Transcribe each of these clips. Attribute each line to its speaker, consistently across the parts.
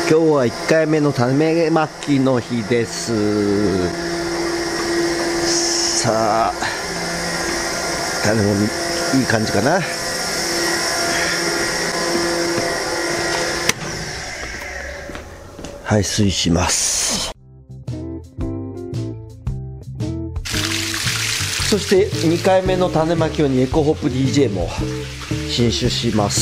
Speaker 1: 今日は1回目の種まきの日です。さあ種もいい感じかな。排水します。そして2回目の種まき用にエコホップ DJ も新種します。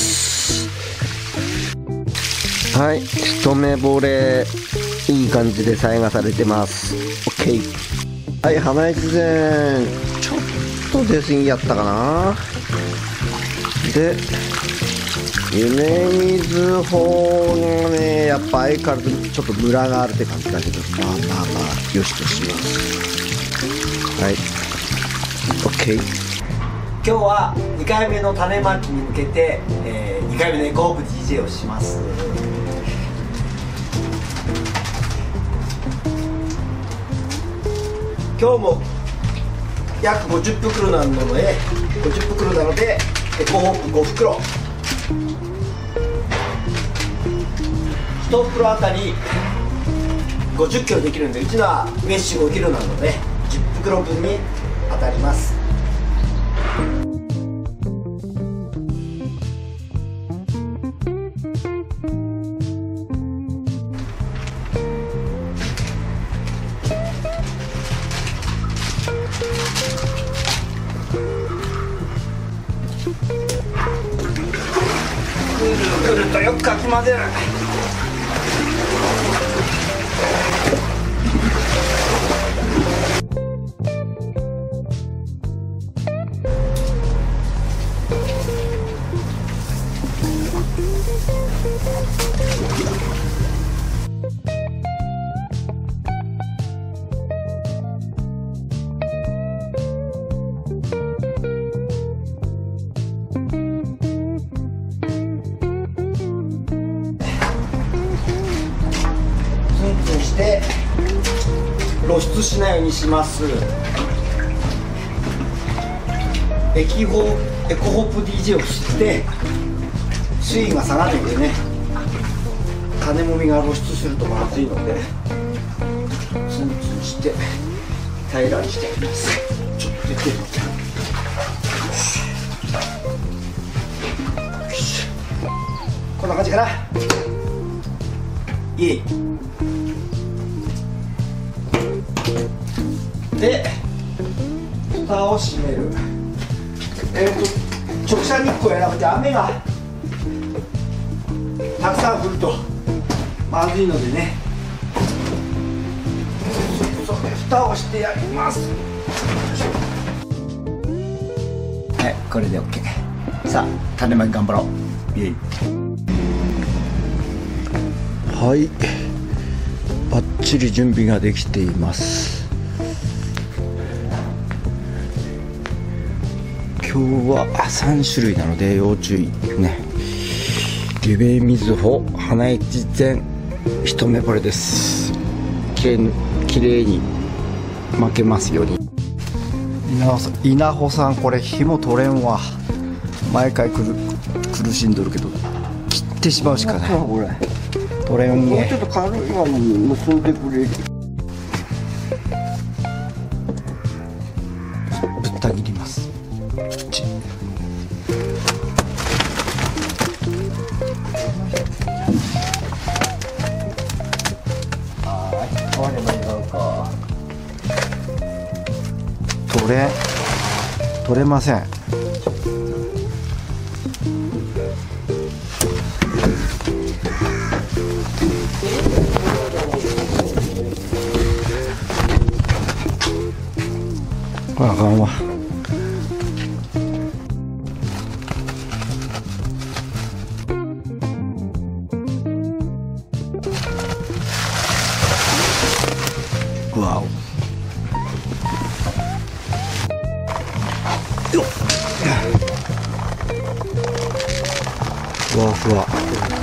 Speaker 1: はい、一目惚れいい感じで栽培されてます。 OK。 はい、花一膳ちょっと出過ぎやったかな。で夢水法がね、やっぱ相変わらずちょっとムラがあるって感じだけど、まあよしとします。はい、 OK。 今日は2回目の種まきに向けて、2回目のエコホップ DJ をします。今日も約50袋なので、エコホップ5袋、1袋あたり50キロできるんで、うちのはメッシュ5キロなので10袋分に当たります。くるとよくかき混ぜる。して露出しないようにします。エコホップ DJ をして水位が下がるんでね、種もみが露出するとまずいのでツンツンして平らにしてあります。ちょっと出てるのじゃこんな感じかな。いいで蓋を閉める。直射日光やなくて雨がたくさん降るとまずいのでね、蓋をしてやります。はい、これで OK。 さあ種まき頑張ろう。イエイ。はい、バッチリ準備ができています。今日は3種類なので要注意ね。夢水穂、花一膳、一目惚れです。きれいに巻けますように。稲穂さん、これ紐取れんわ。毎回苦しんどるけど切ってしまうしかない。取れんね。もうちょっと軽いのに結んでくれる。ぶった切ります。取れません。あかんわ。わお。ふわふわ。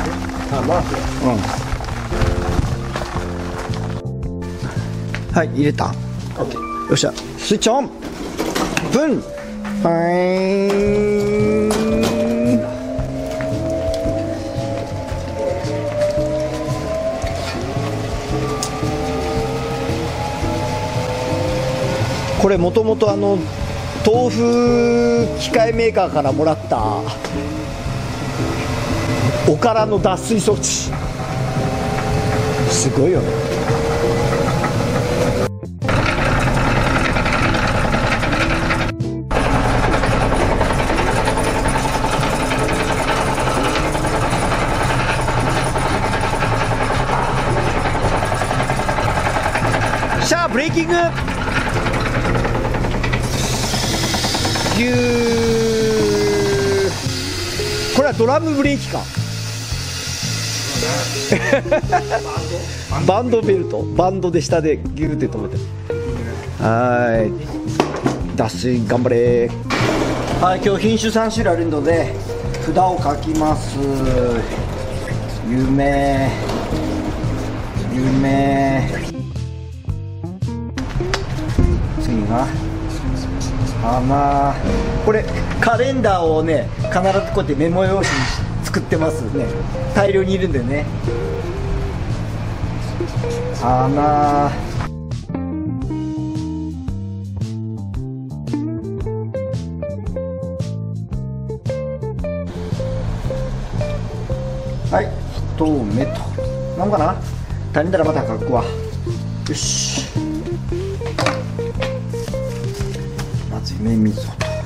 Speaker 1: はい、入れた。よっしゃ、スイッチオン。プン。はい。
Speaker 2: これもともと豆腐機械メーカーからもらったおからの脱水装置、すごいよね。さあブレーキング、ギュー、これはドラムブレーキかバンドベルト、バンドで下でギューって止めて、はい、脱水頑張れ。はい、今日品種3種類あるので札を書きます。夢、次が花。これカレンダーをね必ずこうやってメモ用紙に作ってますね、大量にいるんでね。花、はい、一目となんかな、足りんだらまた書くわ。よし、まず目溝と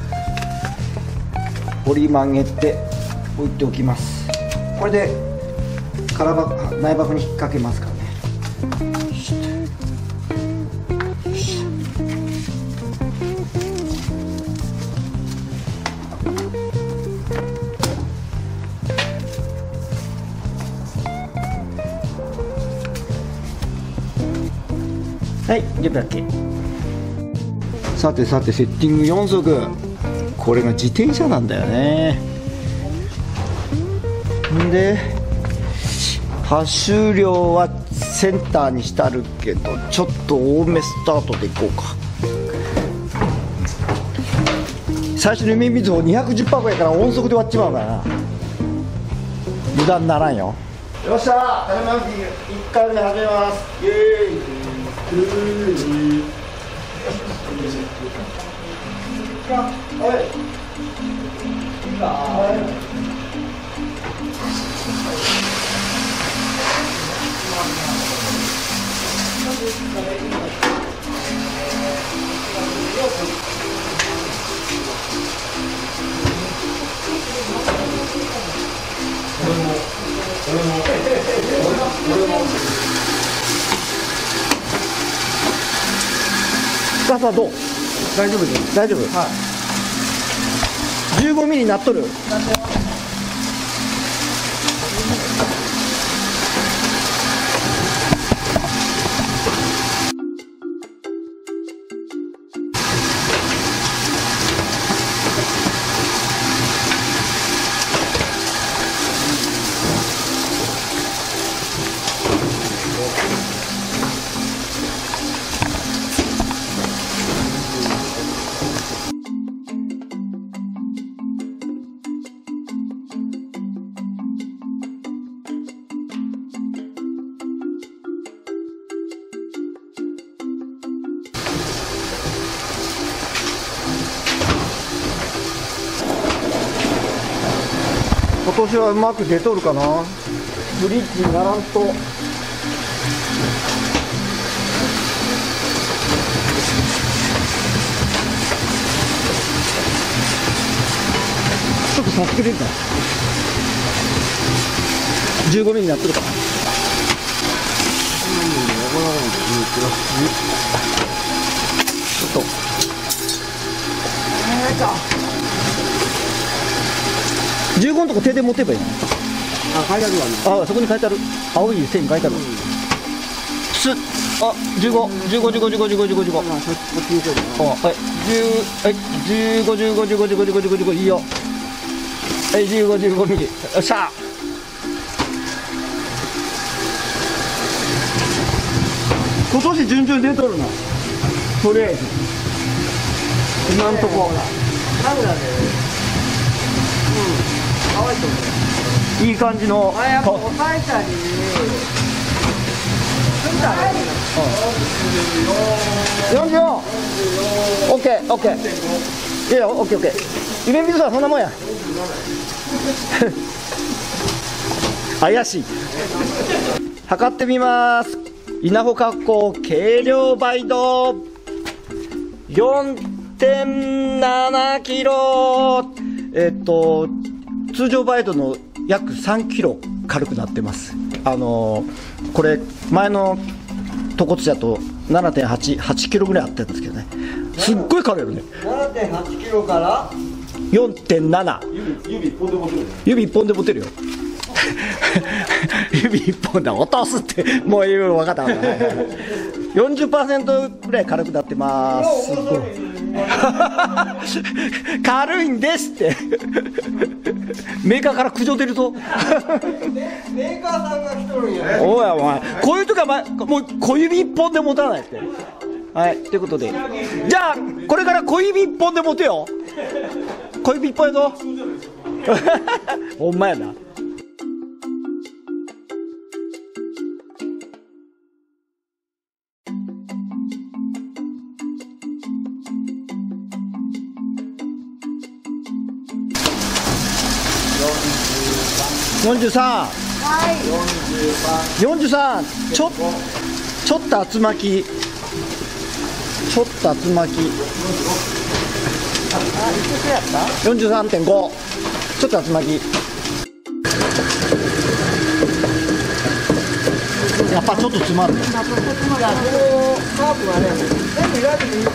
Speaker 2: 折り曲げて置いておきます。これで内箱に引っ掛けますからね。はい、準備 OK。 さてさて、セッティング4足、これが自転車なんだよね。んで発周量はセンターにしてあるけど、ちょっと多めスタートでいこうか。最初の海水を210箱やから音速で割っちまうからな、油断ならんよ。よっしゃ、タイムランキング1回目始めます。イエーイ。深さどう？
Speaker 1: 大丈夫です。
Speaker 2: 大丈夫。はい。15ミリになっとる。今年はうまく出とるかな。ブリッジにならんと。ちょっとさっくれるかな。15ミリになってるかな。ちょっと15のとこ手で持てばいいの。
Speaker 1: あ、書いてあるわね。
Speaker 2: あ、そこに書いてある。青い線書いてある。す、あ、15、15、15、15、15、15、15。あ、はい、10、はい、15、15、15、15、15、15、15、いいよ。はい、15、15ミリ。よっしゃ。今年順調に出とるな。とりあえず。今んとこ。カメラで。可愛いと思う。いい感じの。あ、やっぱ抑えたり。44。 ケーオッケー。いやいやオッケーオッケー。夢水はそんなもんや。怪しい。測ってみます。稲穂格好軽量バイド 4.7 キロ。通常バイドの約3キロ軽くなってます。これ前のとこつだと 7.8 キロぐらいあったんですけどね、すっごい軽いよね。
Speaker 1: 7.8 キロから
Speaker 2: 4.7。
Speaker 1: 指1本で持てる。
Speaker 2: 指1本で持てるよ。指1本で落とすってもういろいろ分かったから、はいはい、40% ぐらい軽くなってます。軽いんですってメーカーから苦情出るぞ。
Speaker 1: メーカーさんが来とるんや。
Speaker 2: おいお前、こういう時はもう小指1本で持たないって。はい、ということで、じゃあこれから小指1本で持てよ。小指1本やぞ。ほんまやな。43。はい。43。ちょっと厚巻き。ちょっと厚巻き。43.5。ちょっと厚巻き。やっぱちょっと詰まるね。カーブはね、全部選んでいい。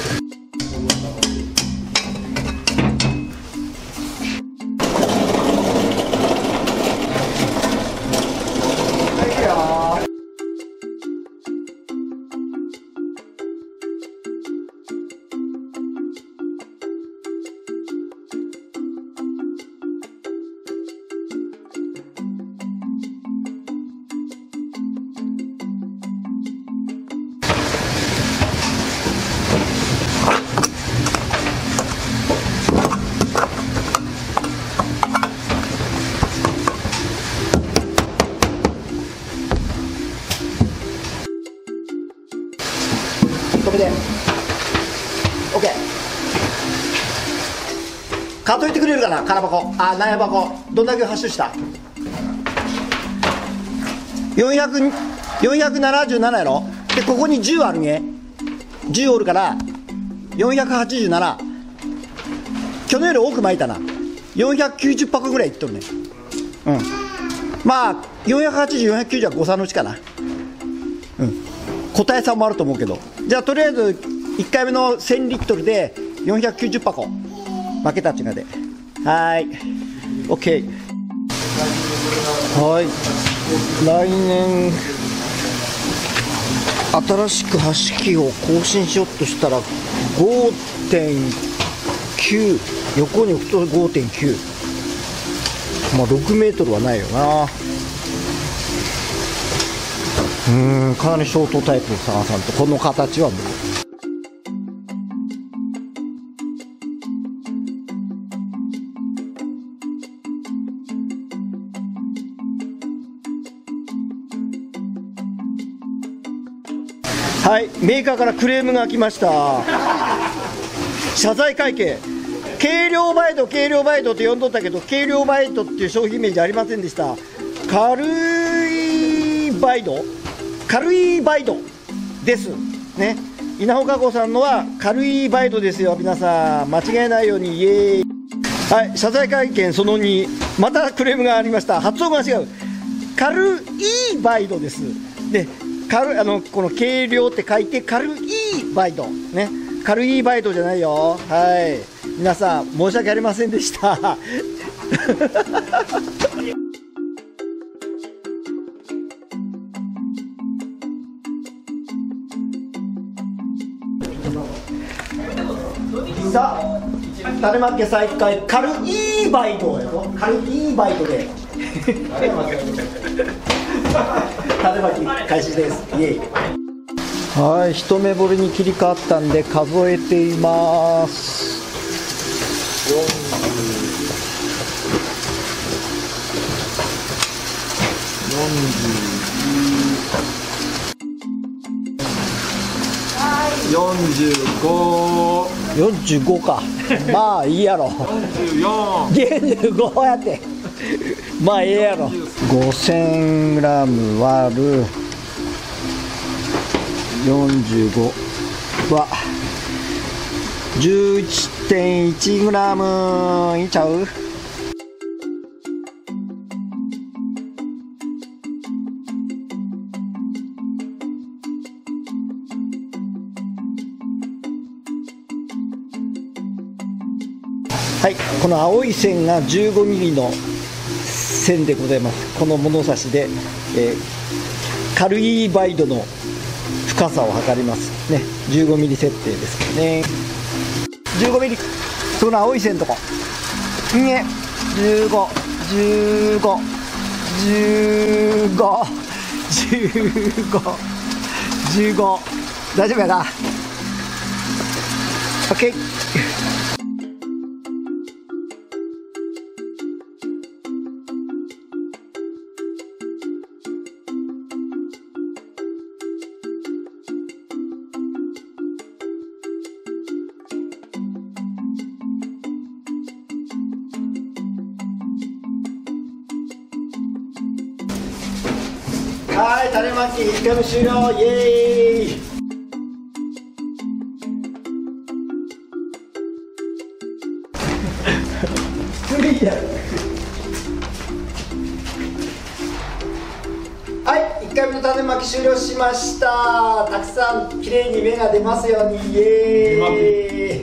Speaker 2: これで OK。 数えてくれるかな、空箱、内野箱どんだけ発射した。477やろ。でここに10あるね。10おるから487。去年より多く巻いたな。490箱ぐらいいっとるね。うん、まあ480、490は誤差のうちかな。うん、個体差もあると思うけど、じゃあとりあえず1回目の1000リットルで490箱負けたっていうので、はい OK。 はい、来年新しく発揮を更新しようとしたら 5.9、 横に置くと 5.9、 まあ6メートルはないよな。かなりショートタイプを探さんとこの形は無理。はい、メーカーからクレームが来ました。謝罪会見。軽量バイト軽量バイトって呼んどったけど、軽量バイトっていう商品名じゃありませんでした。軽いバイト、軽いバイトですね。稲穂加工さんのは軽いバイトですよ。皆さん間違えないようにイエーイ。はい、謝罪会見その2、またクレームがありました。発音が違う。軽いバイトです。でこの軽量って書いて軽いバイトね。軽いバイトじゃないよ。はい、皆さん申し訳ありませんでした。さあ種まき再開、軽いバイトやぞ。軽いバイトで種まき開始です。イエイ。はい、一目惚れに切り替わったんで数えています。45。 45か。まあいいやろ。45やって。まあええやろ。5000g 割る45は 11.1g いっちゃう。はい、この青い線が 15mm の線でございます。この物差しで、カルイバイドの深さを測りますね。15mm 設定ですからね。15mm、その青い線のとこ。15、15、15、15、15、15。大丈夫やな。OK。はい、種まき1回目終了、イエーイ。はい、1回目の種まき終了しました。たくさんきれいに芽が出ますように、イエーイ。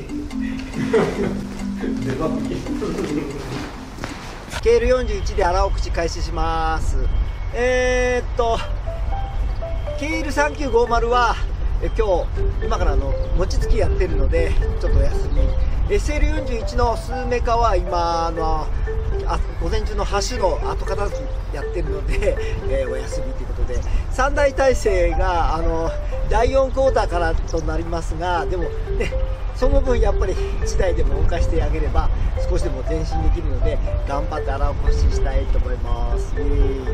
Speaker 2: スケール41で荒尾口開始します。ケール3950は今から餅つきやってるのでちょっとお休み。SL41 のスーメカは今午前中の橋の後片付きやってるので、お休みということで、3台体制が第4クォーターからとなりますが、でもね、その分やっぱり1台でも動かしてあげれば少しでも前進できるので、頑張って荒起こししたいと思います。イエーイ。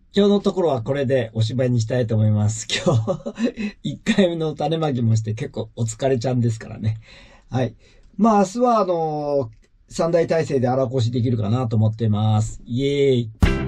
Speaker 2: 今日のところはこれでおしまいにしたいと思います。今日、1回目の種まきもして結構お疲れちゃんですからね。はい。まあ明日は3大体制で荒越しできるかなと思ってます。イエーイ。